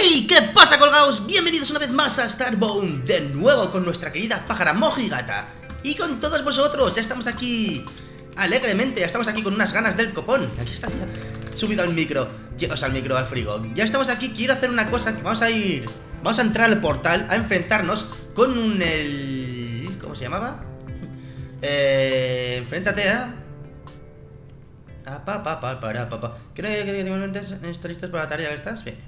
¡Hey! ¿Qué pasa, colgados? Bienvenidos una vez más a Starbone, de nuevo con nuestra querida pájara mojigata. Y con todos vosotros, ya estamos aquí alegremente, ya estamos aquí con unas ganas del copón. Aquí está, ya, subido al micro, o sea, al frigo. Ya estamos aquí, quiero hacer una cosa, que vamos a entrar al portal a enfrentarnos con ¿cómo se llamaba? Enfréntate a... ¿Creo que estás listos para la tarea que estás? Bien.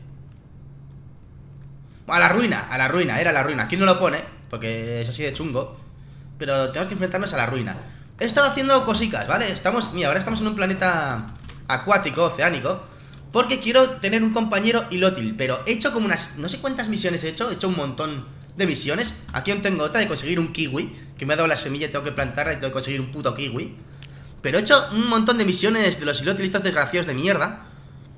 A la ruina, era la ruina. Aquí no lo pone, porque es así de chungo. Pero tenemos que enfrentarnos a la ruina. He estado haciendo cositas, ¿vale? Mira, ahora estamos en un planeta acuático, oceánico, porque quiero tener un compañero inútil. Pero he hecho como unas... no sé cuántas misiones he hecho un montón de misiones. Aquí aún tengo otra de conseguir un kiwi, que me ha dado la semilla y tengo que plantarla y tengo que conseguir un puto kiwi. Pero he hecho un montón de misiones de los inútiles desgraciados de mierda.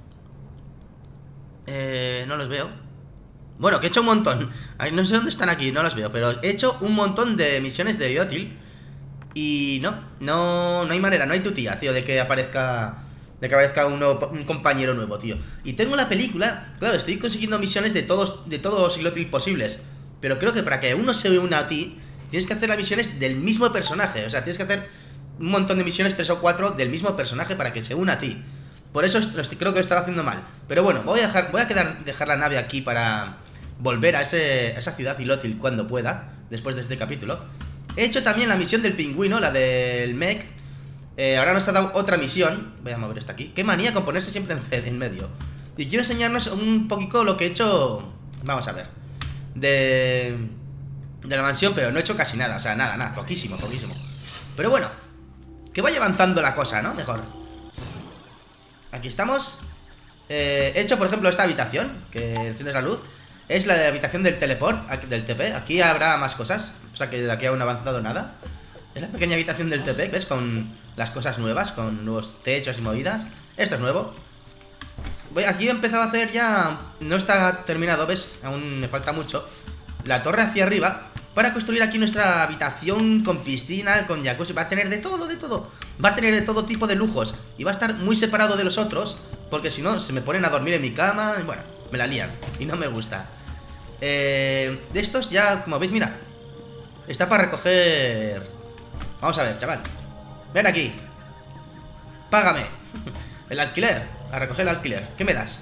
No los veo. Bueno, que he hecho un montón. Ay, no sé dónde están aquí, no los veo. Pero he hecho un montón de misiones de inútil. Y no hay manera, no hay tutía, tío, de que aparezca un compañero nuevo, tío. Y tengo la película, claro, estoy consiguiendo misiones de todos los inútiles posibles. Pero creo que para que uno se una a ti, tienes que hacer las misiones del mismo personaje. O sea, tienes que hacer un montón de misiones, 3 o 4, del mismo personaje para que se una a ti. Por eso creo que lo estaba haciendo mal. Pero bueno, voy a dejar la nave aquí para volver a esa ciudad inútil cuando pueda, después de este capítulo. He hecho también la misión del pingüino, la del mech. Ahora nos ha dado otra misión. Voy a mover esto aquí. Qué manía con ponerse siempre en medio. Y quiero enseñarnos un poquito lo que he hecho. Vamos a ver. De la mansión, pero no he hecho casi nada. O sea, nada, poquísimo. Pero bueno, que vaya avanzando la cosa, ¿no? Mejor. Aquí estamos. He hecho, por ejemplo, esta habitación, que enciendes la luz. Es la de la habitación del teleport, del TP. Aquí habrá más cosas, o sea que de aquí aún no ha avanzado nada. Es la pequeña habitación del TP, ¿ves? Con las cosas nuevas, con nuevos techos y movidas. Esto es nuevo. Aquí he empezado a hacer ya... no está terminado, ¿ves? Aún me falta mucho. La torre hacia arriba, para construir aquí nuestra habitación con piscina, con jacuzzi. Va a tener de todo, va a tener de todo tipo de lujos. Y va a estar muy separado de los otros, porque si no, se me ponen a dormir en mi cama. Y bueno, me la lían, y no me gusta. De estos ya, como veis, mira, está para recoger. Vamos a ver, chaval. Ven aquí. Págame el alquiler. A recoger el alquiler. ¿Qué me das?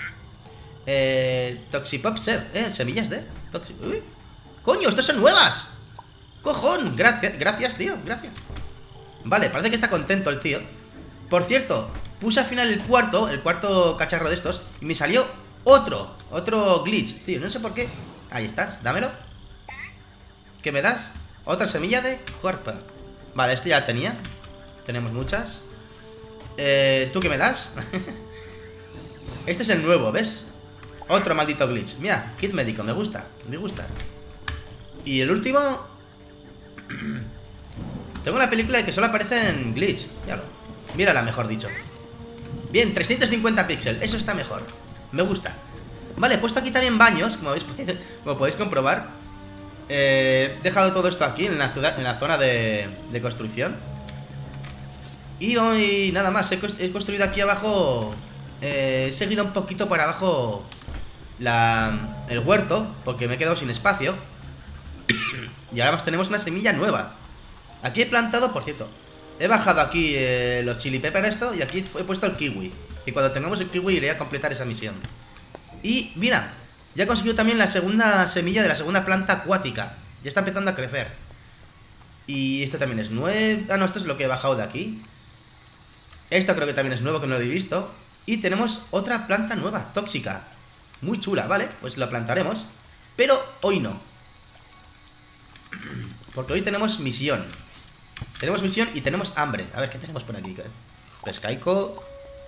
Toxipop Set. Semillas de Uy. Coño, estas son nuevas. Cojón, gracias, tío, gracias. Vale, parece que está contento el tío. Por cierto, puse al final el cuarto cacharro de estos, y me salió otro glitch, tío, no sé por qué. Ahí estás, dámelo. ¿Qué me das? Otra semilla de cuerpo. Vale, este ya tenía. Tenemos muchas. ¿Tú qué me das? Este es el nuevo, ¿ves? Otro maldito glitch. Mira, kit médico, me gusta. Y el último. Tengo una película que solo aparece en glitch. Mírala, mejor dicho. Bien, 350 píxeles, eso está mejor. Me gusta. Vale, he puesto aquí también baños, como podéis comprobar. He dejado todo esto aquí en la zona de construcción. Y hoy nada más, he construido aquí abajo. He seguido un poquito para abajo el huerto, porque me he quedado sin espacio. Y ahora más tenemos una semilla nueva. Aquí he plantado, por cierto, he bajado aquí los chili pepper esto, y aquí he puesto el kiwi. Y cuando tengamos el kiwi iré a completar esa misión. Y mira, ya he conseguido también la segunda semilla de la segunda planta acuática. Ya está empezando a crecer. Y esto también es nuevo. Ah, no, esto es lo que he bajado de aquí. Esto creo que también es nuevo, que no lo he visto. Y tenemos otra planta nueva, tóxica. Muy chula, ¿vale? Pues la plantaremos. Pero hoy no. Porque hoy tenemos misión. Tenemos misión y tenemos hambre. A ver, ¿qué tenemos por aquí? Pescaico.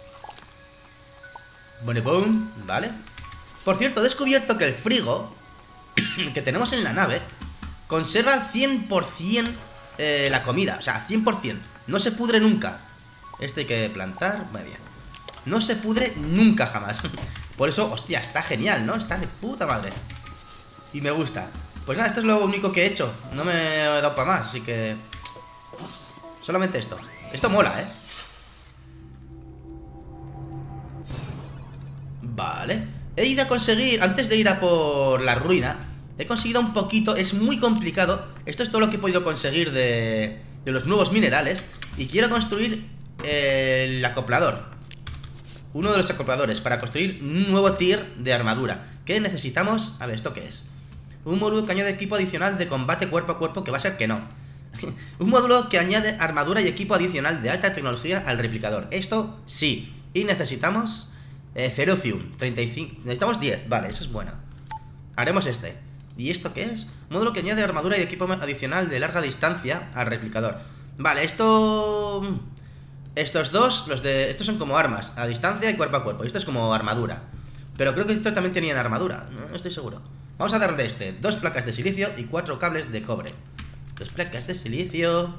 Bonebone, ¿vale? Por cierto, he descubierto que el frigo que tenemos en la nave conserva al 100% la comida. O sea, 100%. No se pudre nunca. Este hay que plantar. Muy bien. No se pudre nunca jamás. Por eso, hostia, está genial, ¿no? Está de puta madre. Y me gusta. Pues nada, esto es lo único que he hecho. No me he dado para más, así que... solamente esto. Esto mola, ¿eh? Vale. He ido a conseguir, antes de ir a por la ruina, he conseguido un poquito, es muy complicado. Esto es todo lo que he podido conseguir de los nuevos minerales. Y quiero construir el acoplador. Uno de los acopladores para construir un nuevo tier de armadura. ¿Qué necesitamos? A ver, ¿esto qué es? Un módulo que añade equipo adicional de combate cuerpo a cuerpo, que va a ser que no. Un módulo que añade armadura y equipo adicional de alta tecnología al replicador. Esto sí. Y necesitamos Ferocium 35. Necesitamos 10, vale, eso es bueno. Haremos este. ¿Y esto qué es? Módulo que añade armadura y equipo adicional de larga distancia al replicador. Vale, esto... Estos dos, estos son como armas, a distancia y cuerpo a cuerpo. Y esto es como armadura. Pero creo que estos también tenían armadura, no estoy seguro. Vamos a darle 2 placas de silicio y 4 cables de cobre. 2 placas de silicio.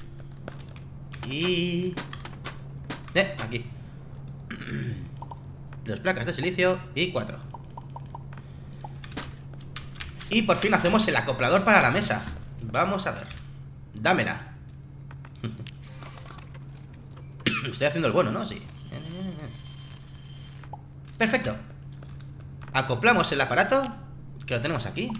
Y... aquí. 2 placas de silicio y 4. Y por fin hacemos el acoplador para la mesa. Vamos a ver. Dámela. Estoy haciendo el bueno, ¿no? Sí. Perfecto. Acoplamos el aparato, que lo tenemos aquí.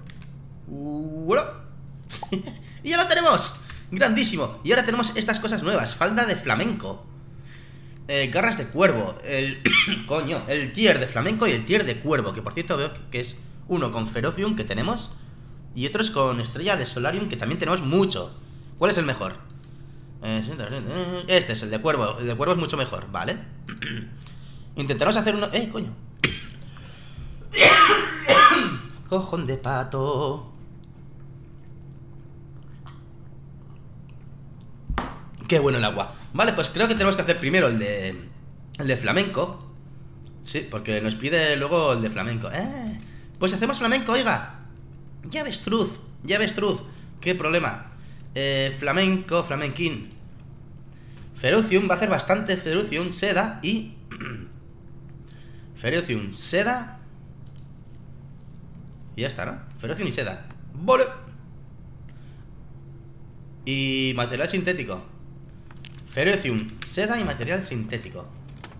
Y ya lo tenemos. Grandísimo. Y ahora tenemos estas cosas nuevas. Falda de flamenco, garras de cuervo, el coño, el tier de flamenco y el tier de cuervo. Que por cierto veo que es uno con Ferocium, que tenemos, y otro es con estrella de Solarium, que también tenemos mucho. ¿Cuál es el mejor? Este es el de cuervo. El de cuervo es mucho mejor, ¿vale? Intentaremos hacer uno... coño. Cojón de pato. Qué bueno el agua. Vale, pues creo que tenemos que hacer primero el de flamenco. Sí, porque nos pide luego el de flamenco. Pues hacemos flamenco, oiga. Ya ves, truz. Qué problema. Flamenco, flamenquín. Ferocium, va a hacer bastante Ferocium, seda y... Ferocium, seda. Y ya está, ¿no? Ferocium y seda. ¡Vale! Y material sintético. Ferocium, seda y material sintético.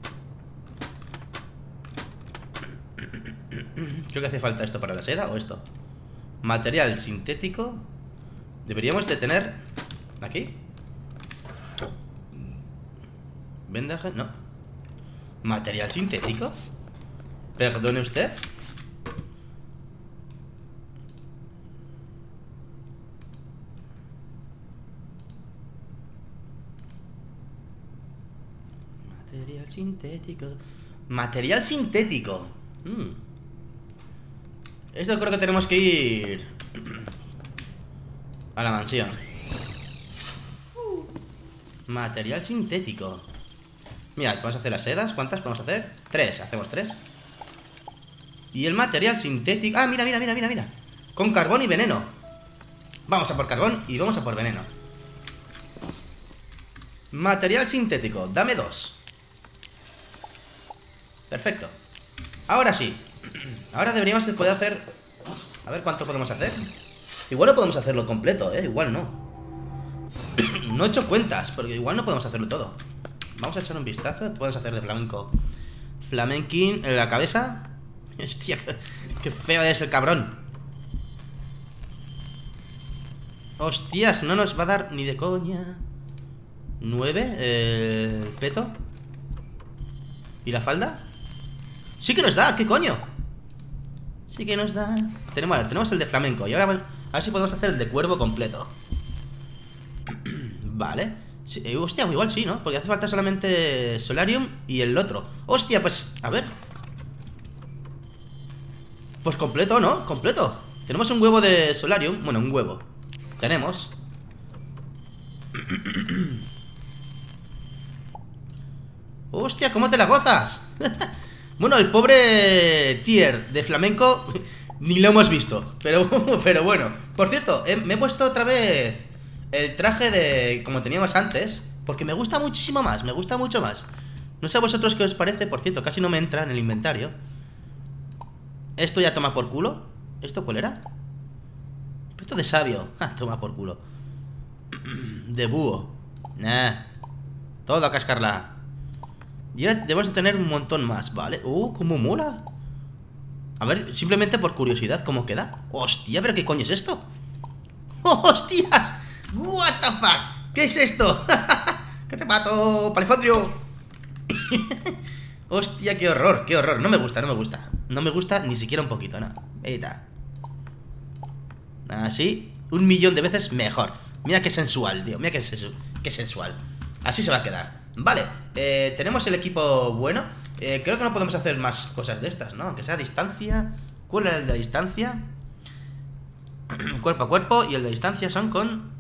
Creo que hace falta esto para la seda o esto. Material sintético. Deberíamos de tener... ¿Aquí? Vendaje, no. ¿Material sintético? Perdone usted. Material sintético. Material sintético. Esto creo que tenemos que ir a la mansión. Material sintético. Mira, vamos a hacer las sedas. ¿Cuántas podemos hacer? 3, hacemos 3. Y el material sintético... Ah, mira. Con carbón y veneno. Vamos a por carbón y vamos a por veneno. Material sintético, dame 2. Perfecto. Ahora sí. Ahora deberíamos de poder hacer... A ver cuánto podemos hacer. Igual no podemos hacerlo completo, igual no. No he hecho cuentas, porque igual no podemos hacerlo todo. Vamos a echar un vistazo. ¿Qué podemos hacer de flamenco? Flamenquín en la cabeza. Hostia, qué feo es el cabrón. Hostias, no nos va a dar ni de coña. 9, el peto. ¿Y la falda? Sí que nos da, ¿qué coño? Sí que nos da. Tenemos el de flamenco. Y ahora a ver si podemos hacer el de cuervo completo. Vale. Sí, hostia, igual sí, ¿no? Porque hace falta solamente Solarium y el otro. Hostia, pues, a ver. Pues completo, ¿no? Completo. Tenemos un huevo de Solarium. Bueno, un huevo. Tenemos. Hostia, ¿cómo te la gozas? Bueno, el pobre tier de flamenco ni lo hemos visto. Pero bueno. Por cierto, me he puesto otra vez el traje de como teníamos antes, porque me gusta muchísimo más. Me gusta mucho más. No sé a vosotros qué os parece. Por cierto, casi no me entra en el inventario. Esto ya toma por culo. ¿Esto cuál era? Esto de sabio. Toma por culo. De búho. Nah. Todo a cascarla. Y ahora debemos de tener un montón más, ¿vale? Cómo mola. A ver, simplemente por curiosidad, ¿cómo queda? ¡Hostia! ¿Pero qué coño es esto? ¡Hostias! ¿What the fuck? ¿Qué es esto? ¡Que te mato, Palifondrio! Hostia, qué horror, qué horror. No me gusta, no me gusta. No me gusta ni siquiera un poquito, ¿no? Ahí está. Así, 1.000.000 de veces mejor. Mira qué sensual, tío. Mira qué sensual. Así se va a quedar. Vale, tenemos el equipo bueno. Creo que no podemos hacer más cosas de estas, ¿no? Aunque sea a distancia. ¿Cuál era el de distancia? Cuerpo a cuerpo. Y el de distancia son con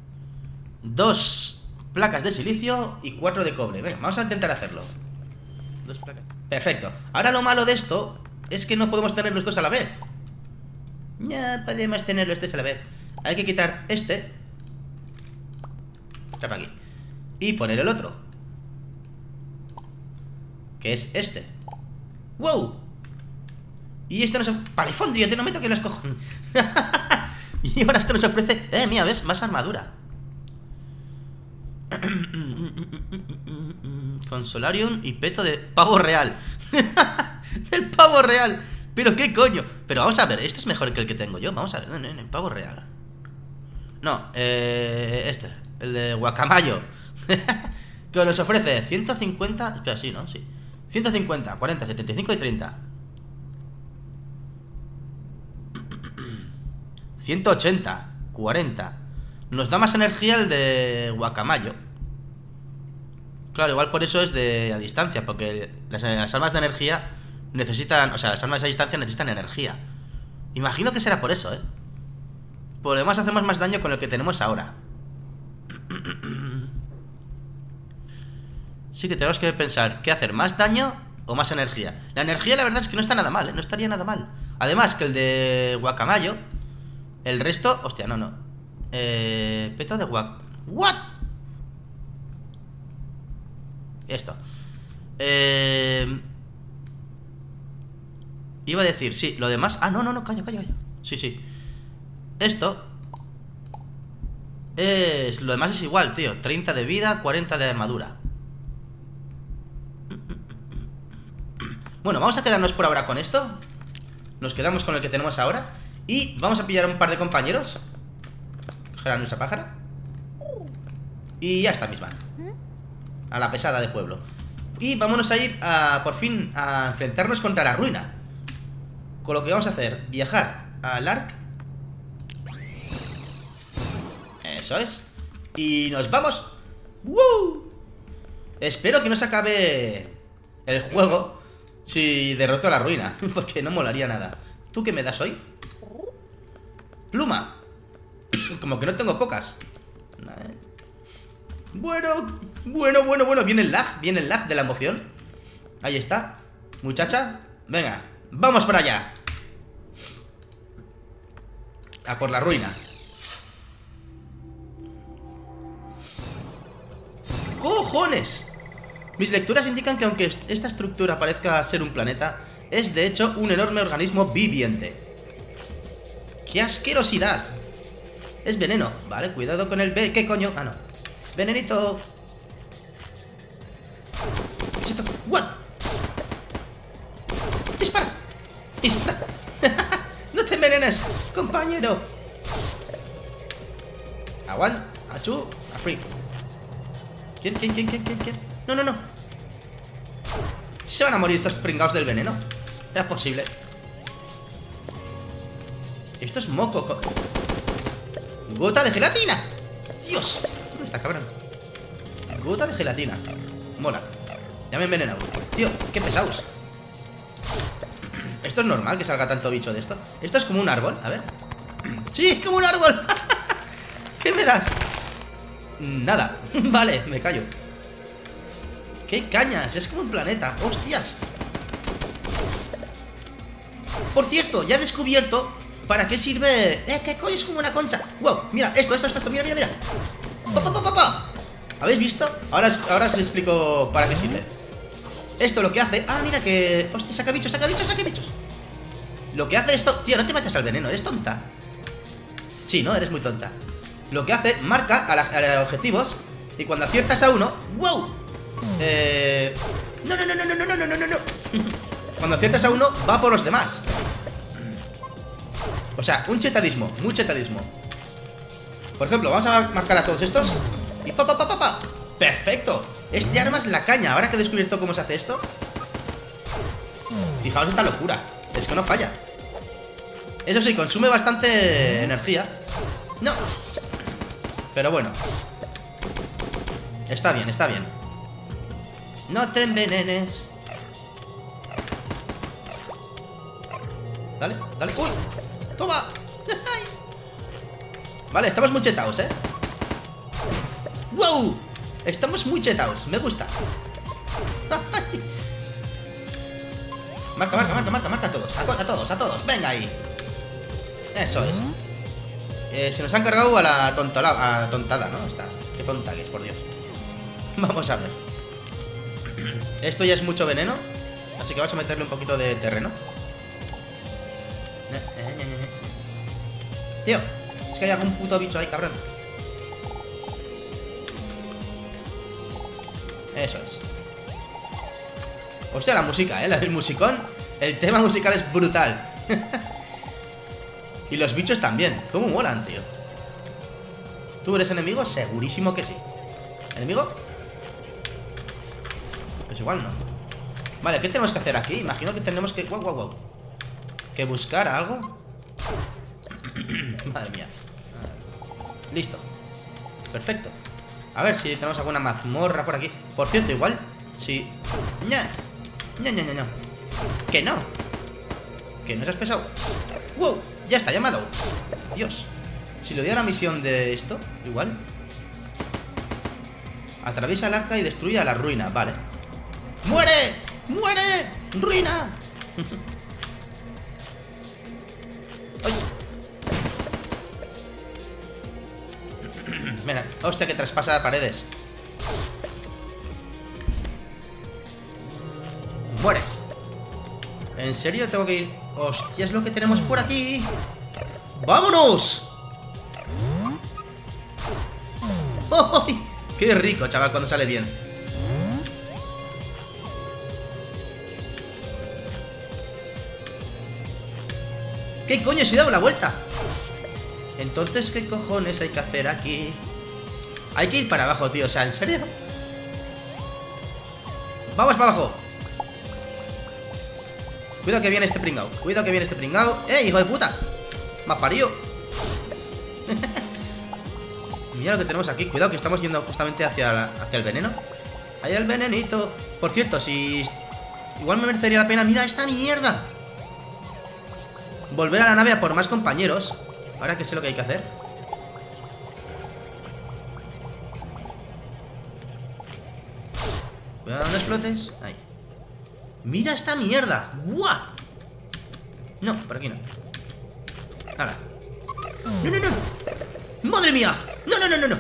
2 placas de silicio y 4 de cobre. Venga, vamos a intentar hacerlo. 2 placas. Perfecto. Ahora lo malo de esto es que no podemos tener los dos a la vez. Ya podemos tener los dos a la vez. Hay que quitar este. Trapa aquí. Y poner el otro, que es este. ¡Wow! Y este nos... Palifondrio, te no me toques las cojones. Y ahora este nos ofrece... mira, ¿ves? Más armadura. Consolarium y peto de pavo real. El pavo real. Pero qué coño. Pero vamos a ver, este es mejor que el que tengo yo. Vamos a ver, el pavo real. No, este, el de guacamayo. Que nos ofrece 150. Espera, sí, ¿no? Sí. 150, 40, 75 y 30. 180, 40. Nos da más energía el de guacamayo. Claro, igual por eso es de a distancia, porque las armas de energía necesitan... O sea, las armas a distancia necesitan energía. Imagino que será por eso, ¿eh? Por lo demás hacemos más daño con el que tenemos ahora. Sí que tenemos que pensar ¿qué hacer? ¿Más daño o más energía? La energía la verdad es que no está nada mal, ¿eh? No estaría nada mal. Además que el de guacamayo, el resto... Hostia, no. Peto de guac... ¿What? Esto. Iba a decir, sí, lo demás... Ah, no, calla. Sí. Esto es... Lo demás es igual, tío. 30 de vida, 40 de armadura. Bueno, vamos a quedarnos por ahora con esto. Nos quedamos con el que tenemos ahora. Y vamos a pillar a un par de compañeros. Coger a nuestra pájara. Y ya está, misma. A la pesada de pueblo. Y vámonos a ir a, por fin, a enfrentarnos contra la ruina. Con lo que vamos a hacer, viajar al Ark. Eso es. Y nos vamos. ¡Woo! Espero que no se acabe el juego si derroto a la ruina, porque no molaría nada. ¿Tú qué me das hoy? Pluma. Como que no tengo pocas. Bueno. Viene el lag de la emoción. Ahí está. Muchacha, venga, vamos para allá. A por la ruina. ¡Cojones! Mis lecturas indican que aunque esta estructura parezca ser un planeta, es de hecho un enorme organismo viviente. ¡Qué asquerosidad! Es veneno. Vale, cuidado con el... ¿Qué coño? Ah, no. Venenito. ¿Qué es esto? ¿What? ¡Dispara! ¡Dispara! ¡No te envenenes, compañero! Aguan, achu, a free. ¿Quién? No. Se van a morir estos pringados del veneno. ¿Es posible? Esto es moco. Gota de gelatina. Dios, ¿dónde está, cabrón? Gota de gelatina. Mola. Ya me he envenenado. Tío, qué pesados. Esto es normal que salga tanto bicho de esto. Esto es como un árbol, a ver. Sí, es como un árbol. ¿Qué me das? Nada. Vale, me callo. ¡Qué cañas! Es como un planeta. ¡Hostias! Por cierto, ya he descubierto para qué sirve... ¿Qué coño? Es como una concha. ¡Wow! Mira, esto. Mira. ¡Pa! ¿Habéis visto? Ahora os explico para qué sirve. Esto lo que hace... Ah, mira que... ¡Hostia! Saca bichos. Lo que hace esto... Tío, no te metas al veneno. ¿Eres tonta? Sí, ¿no? Eres muy tonta. Lo que hace... Marca a los objetivos. Y cuando aciertas a uno... ¡Wow! No. Cuando aciertas a uno, va por los demás. O sea, un chetadismo, muy chetadismo. Por ejemplo, vamos a marcar a todos estos. Y pa, pa, pa, pa, pa. ¡Perfecto! Este arma es la caña. Ahora que he descubierto cómo se hace esto. Fijaos esta locura. Es que no falla. Eso sí, consume bastante energía. No. Pero bueno. Está bien, está bien. No te envenenes. Dale, dale. ¡Uy! ¡Toma! Vale, estamos muy chetados, ¿eh? ¡Wow! Estamos muy chetados, me gusta. Marca, marca, marca, marca, marca a todos. A todos, a todos. Venga ahí. Eso es. Se nos han cargado a la tontada, ¿no? Está. Qué tonta que es, por Dios. Vamos a ver. Esto ya es mucho veneno. Así que vamos a meterle un poquito de terreno. Tío, es que hay algún puto bicho ahí, cabrón. Eso es. Hostia, la música, el musicón. El tema musical es brutal. Y los bichos también. Cómo molan, tío. ¿Tú eres enemigo? Segurísimo que sí. ¿Enemigo? Pues igual no. Vale, ¿qué tenemos que hacer aquí? Imagino que tenemos que... Wow, wow, wow. ¿Que buscar algo? Madre mía. Listo. Perfecto. A ver si tenemos alguna mazmorra por aquí. Por cierto, igual... Sí. ¡Ña! ¡Ña, ña, ña, ña! ¡Que no! ¡Que no seas pesado! ¡Wow! Ya está, llamado. Dios. Si le doy a la misión de esto, igual. Atraviesa el arca y destruye a la ruina. Vale. ¡Muere! ¡Muere! ¡Ruina! ¡Ay! Mira, hostia, que traspasa paredes. ¡Muere! ¿En serio tengo que ir? ¡Hostia, es lo que tenemos por aquí! ¡Vámonos! ¡Ay! ¡Qué rico, chaval, cuando sale bien! ¿Qué coño? Se he dado la vuelta. Entonces, ¿qué cojones hay que hacer aquí? Hay que ir para abajo, tío. O sea, ¿en serio? ¡Vamos para abajo! Cuidado que viene este pringao. Cuidado que viene este pringao. ¡Eh, hijo de puta! ¡Me has parido! Mira lo que tenemos aquí. Cuidado que estamos yendo justamente hacia el veneno. Ahí el venenito. Por cierto, si... Igual me merecería la pena... ¡Mira esta mierda! Volver a la nave a por más compañeros. Ahora que sé lo que hay que hacer. Cuidado, no explotes. Ahí. ¡Mira esta mierda! ¡Buah! No, por aquí no. ¡Hala! ¡No, no, no! ¡Madre mía! ¡No, no, no, no, no!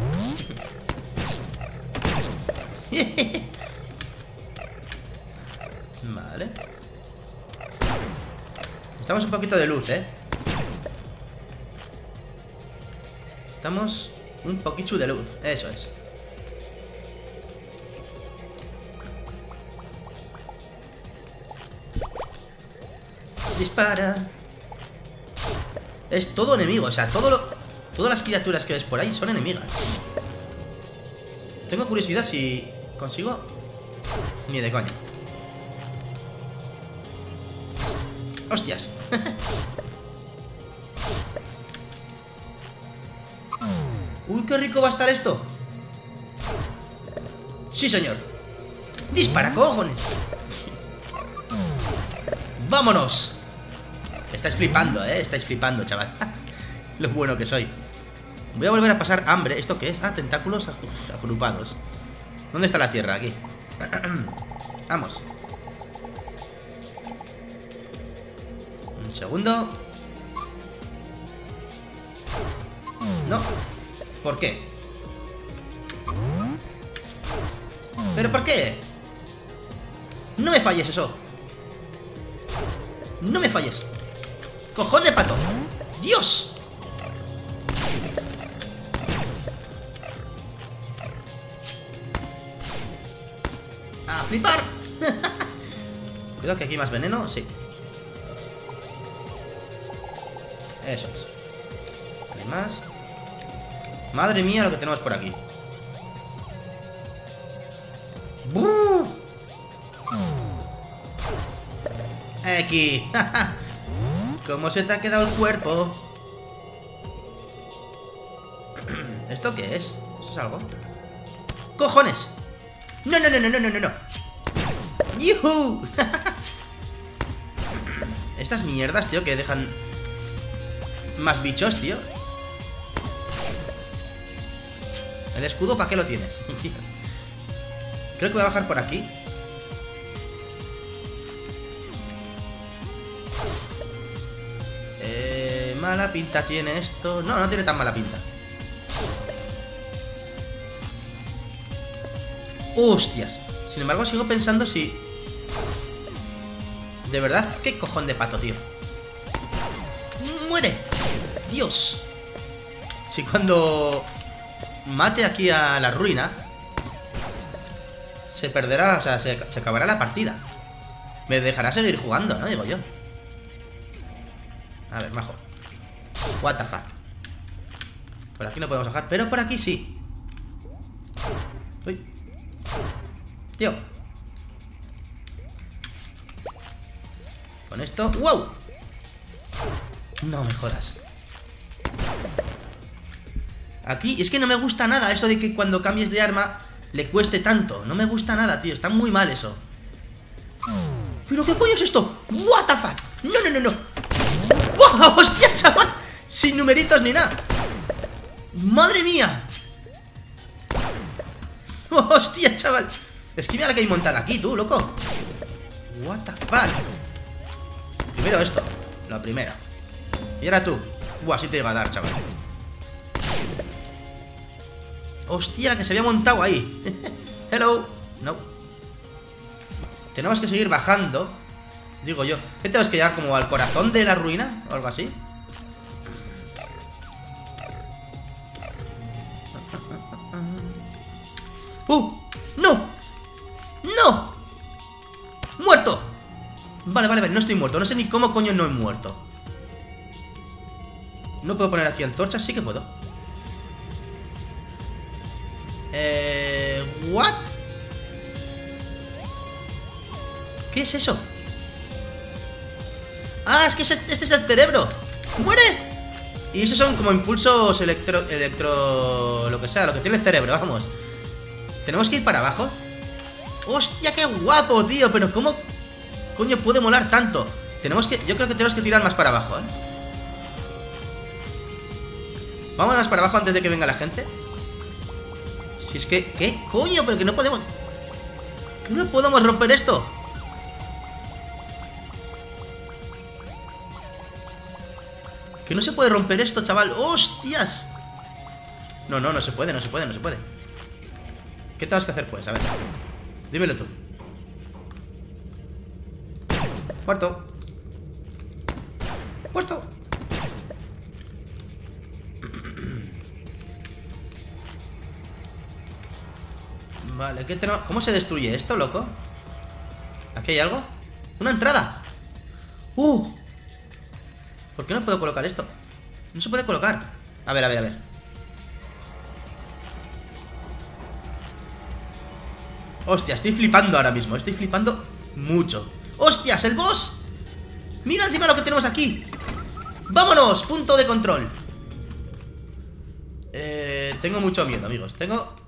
Vale. Necesitamos un poquito de luz, ¿eh? Necesitamos un poquito de luz. Eso es. Dispara. Es todo enemigo, o sea, todas las criaturas que ves por ahí son enemigas. Tengo curiosidad si consigo. Ni de coña. ¡Hostias! ¡Uy, qué rico va a estar esto! ¡Sí, señor! ¡Dispara, cojones! ¡Vámonos! Estáis flipando, estáis flipando, chaval. Lo bueno que soy. Voy a volver a pasar hambre. ¿Esto qué es? Ah, tentáculos agrupados. ¿Dónde está la tierra? Aquí. Vamos. Un segundo. No. ¿Por qué? ¿Pero por qué? No me falles eso. No me falles. ¡Cojón de pato! ¡Dios! ¡A flipar! Cuidado que aquí hay más veneno, sí. Eso es. ¿Hay más? Madre mía lo que tenemos por aquí. ¡Buh! Aquí. ¿Cómo se te ha quedado el cuerpo? ¿Esto qué es? ¿Eso es algo? ¡Cojones! ¡No, no, no, no, no, no, no! ¡Yuhu! Estas mierdas, tío, que dejan más bichos, tío. ¿El escudo para qué lo tienes? Creo que voy a bajar por aquí. Mala pinta tiene esto. No, no tiene tan mala pinta. ¡Hostias! Sin embargo, sigo pensando si... De verdad, qué cojón de pato, tío. ¡Muere! ¡Dios! Si cuando mate aquí a la ruina se perderá, o sea, se acabará la partida. Me dejará seguir jugando, ¿no? Digo yo. A ver, majo. What the fuck. Por aquí no podemos bajar, pero por aquí sí. Uy. Tío. Con esto... ¡Wow! No me jodas. Aquí es que no me gusta nada eso de que cuando cambies de arma le cueste tanto. No me gusta nada, tío. Está muy mal eso. ¿Pero qué coño es esto? What the fuck. No, no, no, no. ¡Wow! ¡Hostia, chaval! Sin numeritos ni nada. ¡Madre mía! ¡Hostia, chaval! Es que mira la que hay montada aquí, tú, loco. What the fuck. Primero esto. Lo primero. Y ahora tú. Buah, así te iba a dar, chaval. Hostia, que se había montado ahí. Hello. No. Tenemos que seguir bajando. Digo yo. ¿Qué tenemos que llegar como al corazón de la ruina? O algo así. ¡No! ¡No! ¡Muerto! Vale, vale, vale, no estoy muerto. No sé ni cómo coño no he muerto. No puedo poner aquí antorchas, sí que puedo. ¿What? ¿Qué es eso? Ah, es que este es el cerebro. ¡Muere! Y esos son como impulsos electro... Lo que sea, lo que tiene el cerebro, vamos. ¿Tenemos que ir para abajo? ¡Hostia, qué guapo, tío! Pero ¿cómo coño puede molar tanto? Tenemos que... Yo creo que tenemos que tirar más para abajo, ¿eh? Vamos más para abajo antes de que venga la gente. Si es que... ¿Qué coño? Pero que no podemos... Que no podemos romper esto. Que no se puede romper esto, chaval. ¡Hostias! No, no, no se puede, no se puede, no se puede. ¿Qué tenemos que hacer, pues? A ver. Dímelo tú. Muerto. Muerto. Vale, ¿qué tenemos? ¿Cómo se destruye esto, loco? ¿Aquí hay algo? ¡Una entrada! ¿Por qué no puedo colocar esto? No se puede colocar. A ver, a ver, a ver. Hostia, estoy flipando ahora mismo. Estoy flipando mucho. ¡Hostias, el boss! Mira encima lo que tenemos aquí. ¡Vámonos! Punto de control. Tengo mucho miedo, amigos. Tengo